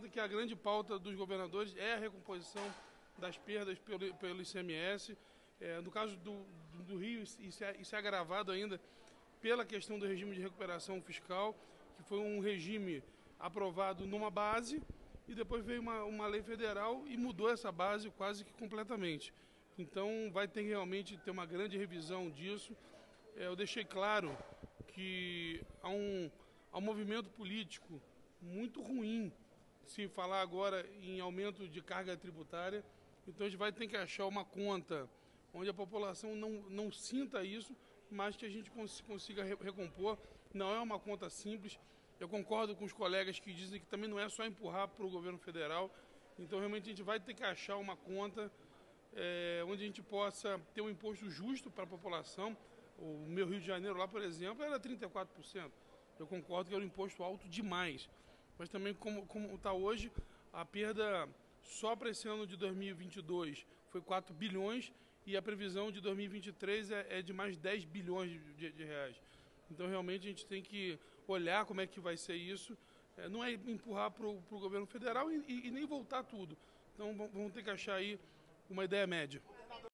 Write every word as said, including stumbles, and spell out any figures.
conta que a grande pauta dos governadores é a recomposição das perdas pelo, pelo I C M S. É, no caso do, do Rio, isso é, isso é agravado ainda pela questão do regime de recuperação fiscal, que foi um regime aprovado numa base e depois veio uma, uma lei federal e mudou essa base quase que completamente. Então vai ter realmente ter uma grande revisão disso. É, eu deixei claro que há um, há um movimento político muito ruim se falar agora em aumento de carga tributária. Então a gente vai ter que achar uma conta onde a população não, não sinta isso, mas que a gente cons consiga re recompor. Não é uma conta simples. Eu concordo com os colegas que dizem que também não é só empurrar para o governo federal. Então realmente a gente vai ter que achar uma conta é, onde a gente possa ter um imposto justo para a população. O meu Rio de Janeiro lá, por exemplo, era trinta e quatro por cento. Eu concordo que era um imposto alto demais. Mas também, como está hoje, a perda só para esse ano de dois mil e vinte e dois foi quatro bilhões e a previsão de dois mil e vinte e três é, é de mais dez bilhões de, de, de reais. Então, realmente, a gente tem que olhar como é que vai ser isso. É, não é empurrar para o governo federal e, e, e nem voltar tudo. Então, vamos ter que achar aí uma ideia média.